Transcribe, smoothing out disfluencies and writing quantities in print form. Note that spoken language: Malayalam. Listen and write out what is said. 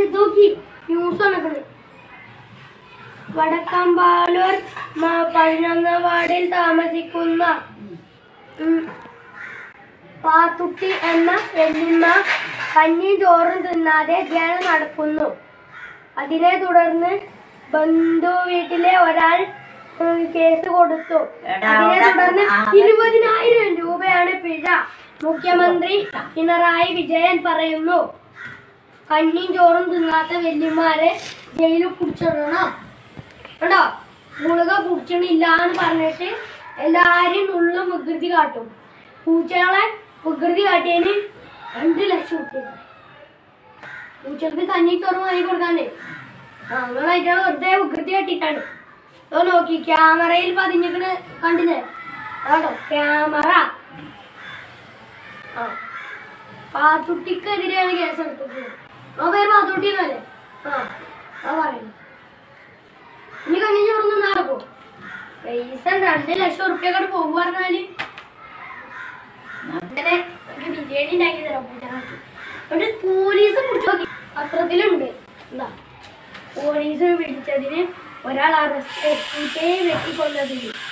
നോക്കി ന്യൂസ് നടക്കുന്നത്. വടക്കമ്പാലൂർ 11 വാർഡിൽ താമസിക്കുന്ന പാത്തുട്ടി എന്ന വെല്ലിമ്മ കഞ്ഞി ചോറും തിന്നാതെ ധ്യാനം നടക്കുന്നു. അതിനെ തുടർന്ന് ബന്ധു വീട്ടിലെ ഒരാൾ കേസ് കൊടുത്തു. അതിനെ തുടർന്ന് 20,000 രൂപയാണ് പിഴ. മുഖ്യമന്ത്രി പിണറായി വിജയൻ പറയുന്നു, കഞ്ഞിയും ചോറും തിന്നാത്ത വെല്ലിമാരെ ജയിലിൽ കുടിച്ചിടണം കേട്ടോ. ഗുളിക കുടിച്ചിട്ടില്ല എന്ന് പറഞ്ഞിട്ട് എല്ലാരും ഉള്ളു വികൃതി കാട്ടും. പൂച്ചകളെ വികൃതി കാട്ടിയതിന് 2 ലക്ഷം കിട്ടിയത്. പൂച്ചകൾക്ക് കഞ്ഞി ചോറും വാങ്ങി കൊടുക്കാണ്ട് നമ്മളായിട്ട് വെറുതെ വികൃതി കാട്ടിട്ടാണ്. നോക്കി ക്യാമറയിൽ പതിഞ്ഞിട്ട് കണ്ടില്ലേ കേട്ടോ. ക്യാമറ പാത്തുട്ടിക്കെതിരെയാണ് കേസെടുത്തത്. പേര് പാത്തുട്ടി എന്നല്ലേ? പറയുന്നു. ഇനി കഞ്ഞി ചോറൊന്നും നടക്കും. പൈസ 2 ലക്ഷം റുപ്യക്കോട് പോകും പറഞ്ഞാല് അങ്ങനെ ബിരിയാണി ഉണ്ടാക്കി തരാം. എന്നിട്ട് പോലീസ് പിടിച്ചു നോക്കി. പത്രത്തിലുണ്ട് പോലീസ് പിടിച്ചതിന് ഒരാൾ അറസ്റ്റ് വെട്ടിക്കൊന്നതിന്